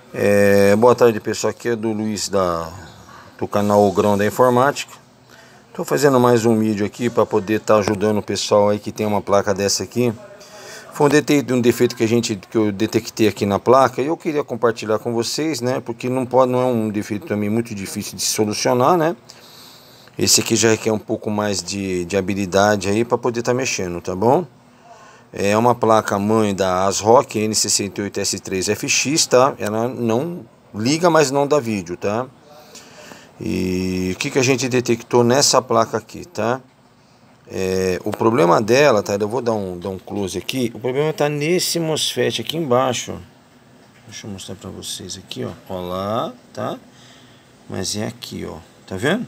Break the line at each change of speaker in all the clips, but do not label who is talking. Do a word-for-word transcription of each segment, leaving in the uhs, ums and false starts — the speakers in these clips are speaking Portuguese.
É, boa tarde, pessoal, aqui é do Luiz da, do canal O Grão da Informática. Estou fazendo mais um vídeo aqui para poder estar tá ajudando o pessoal aí que tem uma placa dessa aqui. Foi um defeito, um defeito que, a gente, que eu detectei aqui na placa e eu queria compartilhar com vocês, né? Porque não, pode, não é um defeito também muito difícil de solucionar, né? Esse aqui já requer um pouco mais de, de habilidade aí para poder estar tá mexendo, tá bom? É uma placa mãe da ASRock N sessenta e oito S três F X, tá? Ela não liga, mas não dá vídeo, tá? E o que, que a gente detectou nessa placa aqui, tá? É, o problema dela, tá? Eu vou dar um, dar um close aqui. O problema tá nesse MOSFET aqui embaixo. Deixa eu mostrar pra vocês aqui, ó. Ó lá, tá? Mas é aqui, ó. Tá vendo?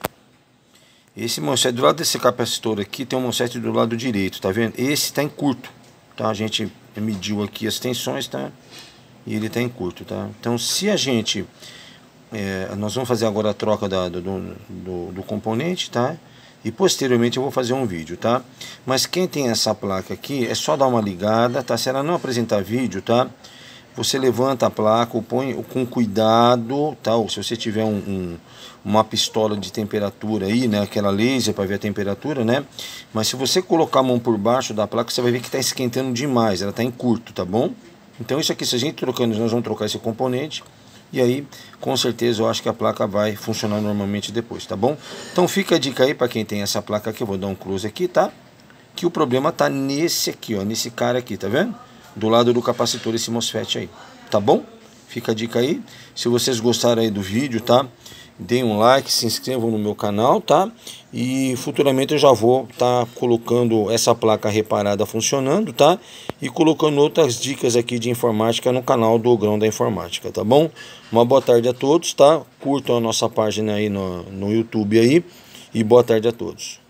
Esse MOSFET, do lado desse capacitor aqui, tem um MOSFET do lado direito, tá vendo? Esse tá em curto, tá? A gente mediu aqui as tensões, tá? E ele tá em curto, tá? Então, se a gente... É, nós vamos fazer agora a troca da, do, do, do componente, tá? E posteriormente eu vou fazer um vídeo, tá? Mas quem tem essa placa aqui, é só dar uma ligada, tá? Se ela não apresentar vídeo, tá? Você levanta a placa, põe com cuidado, tá? Ou se você tiver um, um, uma pistola de temperatura aí, né? Aquela laser para ver a temperatura, né? Mas se você colocar a mão por baixo da placa, você vai ver que está esquentando demais, ela está em curto, tá bom? Então isso aqui, se a gente trocando, nós vamos trocar esse componente. E aí, com certeza, eu acho que a placa vai funcionar normalmente depois, tá bom? Então fica a dica aí para quem tem essa placa aqui, eu vou dar um close aqui, tá? Que o problema tá nesse aqui, ó, nesse cara aqui, tá vendo? Do lado do capacitor, esse MOSFET aí, tá bom? Fica a dica aí. Se vocês gostaram aí do vídeo, tá? Deem um like, se inscrevam no meu canal, tá? E futuramente eu já vou estar tá colocando essa placa reparada funcionando, tá? E colocando outras dicas aqui de informática no canal do Grão da Informática, tá bom? Uma boa tarde a todos, tá? Curtam a nossa página aí no, no YouTube aí. E boa tarde a todos.